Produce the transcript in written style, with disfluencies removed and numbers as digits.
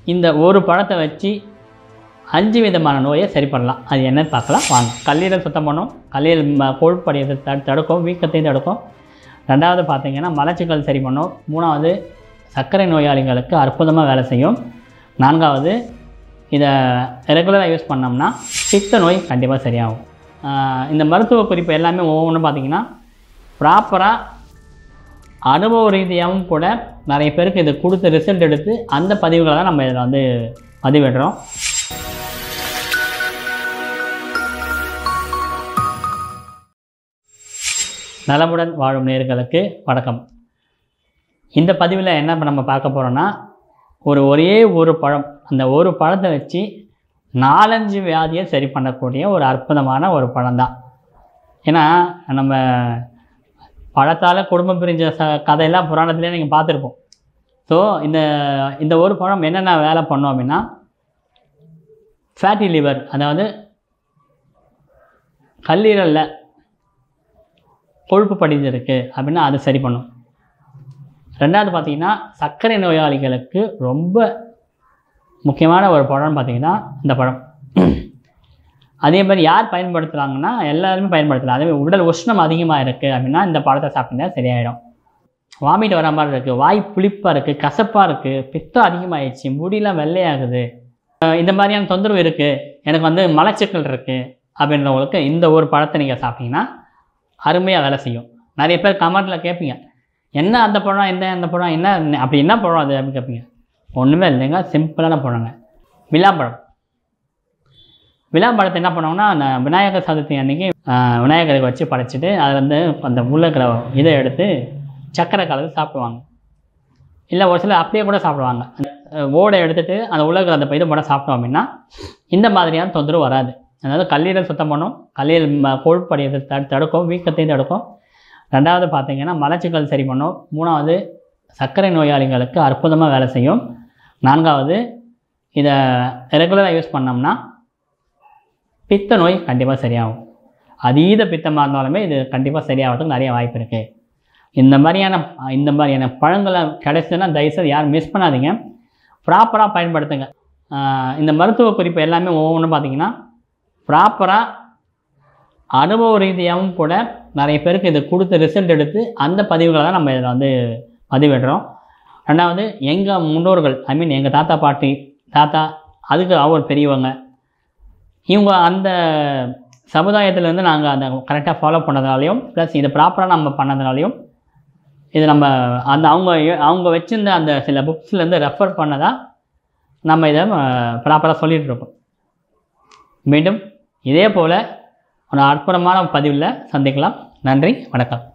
இந்த ஒரு பழத்தை வச்சு 5 விதமான நோயை சரி பண்ணலாம். அது என்னன்னு பார்க்கலாம் வாங்க. கல்லீரல் சுத்தம் பண்ணும், கல்லீரல் கொழுப்படையை தடுக்கும், வீக்கத்தையும் தடுக்கும். 2வது பார்த்தீங்கன்னா மலச்சிக்கல் சரி பண்ணும். 3வது சர்க்கரை நோயாளிகளுக்கு அற்புதமாக வேலை செய்யும். 4வது இதை ரெகுலராக யூஸ் பண்ணோம்னா பித்த நோய் கண்டிப்பாக சரியாகும். இந்த மருத்துவ குறிப்பு எல்லாமே ஒவ்வொன்றும் பார்த்திங்கன்னா ப்ராப்பராக அனுபவ ரீதியாகவும் கூட நிறைய பேருக்கு இது கொடுத்து ரிசல்ட் எடுத்து அந்த பதிவுகளை தான் நம்ம இதில் பதிவிடுறோம். நலமுடன் வாழும் நேயர்களுக்கு வணக்கம். இந்த பதிவில் என்ன நம்ம பார்க்க போகிறோன்னா ஒரே ஒரு பழம், அந்த ஒரு பழத்தை வச்சு 4-5 வியாதியை சரி பண்ணக்கூடிய ஒரு அற்புதமான ஒரு பழம் தான். ஏன்னா நம்ம பழத்தால் குடும்பம் பிரிஞ்ச கதையெல்லாம் புராணத்திலே நீங்கள் பார்த்துருப்போம். ஸோ இந்த ஒரு பழம் என்னென்ன வேலை பண்ணோம் அப்படின்னா ஃபேட்டி லிவர், அதாவது கல்லீரலில் கொழுப்பு படிஞ்சிருக்கு அப்படின்னா அது சரி பண்ணும். 2வது பார்த்திங்கன்னா சர்க்கரை நோயாளிகளுக்கு ரொம்ப முக்கியமான ஒரு பழம்னு பார்த்திங்கன்னா இந்த பழம். அதே மாதிரி யார் பயன்படுத்துகிறாங்கன்னா எல்லாருமே பயன்படுத்தலாம். அதே மாதிரி உடல் உஷ்ணம் அதிகமாக இருக்குது அப்படின்னா இந்த பழத்தை சாப்பிட்டா சரியாயிடும். வாமிட் வர மாதிரி இருக்குது, வாய் புளிப்பாக இருக்குது, கசப்பாக இருக்குது, பித்தம் அதிகமாகிடுச்சு, முடியெலாம் வெள்ளையாகுது, இந்த மாதிரியான தொந்தரவு இருக்குது, எனக்கு மலச்சிக்கல் இருக்குது அப்படின்றவங்களுக்கு இந்த ஒரு பழத்தை நீங்கள் சாப்பிட்டீங்கன்னா அருமையாக வேலை செய்யும். நிறைய பேர் கமெண்ட்டில் கேட்பீங்க, என்ன அந்த பழம், இந்த பழம் என்ன, அப்படி என்ன பழம் அது அப்படின்னு கேட்பீங்க. ஒன்றுமே இல்லைங்க, சிம்பிளான பழங்க. விளாம்பழம். விளாம்பழத்தை என்ன பண்ணுவாங்கன்னா விநாயகர் சதுர்த்தி அன்றைக்கி விநாயகருக்கு வச்சு படைச்சிட்டு அதில் அந்த உள்ளக்கிற இதை எடுத்து சக்கரை கலந்து சாப்பிடுவாங்க. இல்லை ஒரு சிலர் அப்படியே கூட சாப்பிடுவாங்க. ஓடை எடுத்துகிட்டு அந்த உள்ளக்கிற அந்த இது போட சாப்பிட்டோம் அப்படின்னா இந்த மாதிரியான தொந்தரவு வராது. அதாவது கல்லீரல் சுத்தம் பண்ணும், கல்லீரல் கொழுப்படையை தடுக்கும், வீக்கத்தையும் தடுக்கும். 2வது பார்த்திங்கன்னா மலச்சிக்கல் சரி பண்ணும். 3வது சர்க்கரை நோயாளிகளுக்கு அற்புதமாக வேலை செய்யும். 4வது இதை ரெகுலராக யூஸ் பண்ணோம்னா பித்த நோய் கண்டிப்பாக சரியாகும். அதீத பித்தமாக இருந்தாலுமே இது கண்டிப்பாக சரியாகிறதுக்கு நிறைய வாய்ப்பு இருக்குது. இந்த மாதிரியான பழங்களை கிடைச்சதுன்னா தயவுசெய்து யாரும் மிஸ் பண்ணாதீங்க, ப்ராப்பராக பயன்படுத்துங்க. இந்த மருத்துவ குறிப்பு எல்லாமே ஒவ்வொன்றும் பார்த்திங்கன்னா ப்ராப்பராக அனுபவ ரீதியாகவும் கூட நிறைய பேருக்கு இது கொடுத்து ரிசல்ட் எடுத்து அந்த பதிவுகளை தான் நம்ம இதில் பதிவிடுறோம். 2வது எங்கள் முன்னோர்கள், எங்கள் தாத்தா பாட்டி, அதுக்கு அவர் பெரியவங்க, இவங்க அந்த சமுதாயத்திலேருந்து நாங்கள் அந்த கரெக்டாக ஃபாலோ பண்ணதுனாலையும் ப்ளஸ் இதை ப்ராப்பராக நம்ம பண்ணதுனாலையும் இது நம்ம அவங்க வச்சுருந்த அந்த சில புக்ஸ்லேருந்து ரெஃபர் பண்ணதாக நம்ம இதை ப்ராப்பராக சொல்லிகிட்ருக்கோம். மீண்டும் இதே போல் ஒரு அற்புதமான பதிவில் சந்திக்கலாம். நன்றி, வணக்கம்.